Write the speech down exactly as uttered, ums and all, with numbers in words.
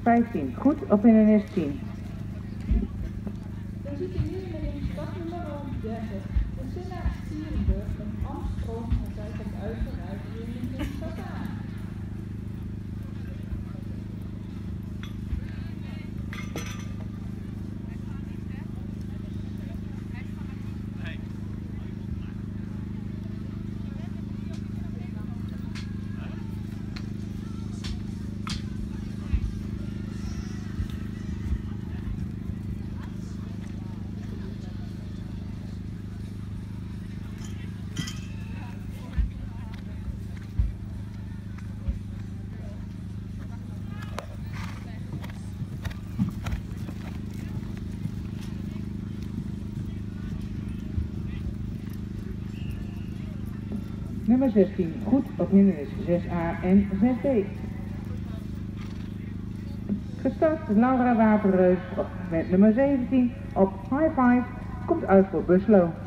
vijftien, goed op hindernis tien. Dan zit je nu met een startnummer dertig. De Senna Stierenburg met Amstroom en zij komt uit vanuit de hindernis Sasaan. Nummer zestien, goed op hindernis zes a en zes b. Gestart Laura Wapenreus met nummer zeventien op High Five, komt uit voor Buslo.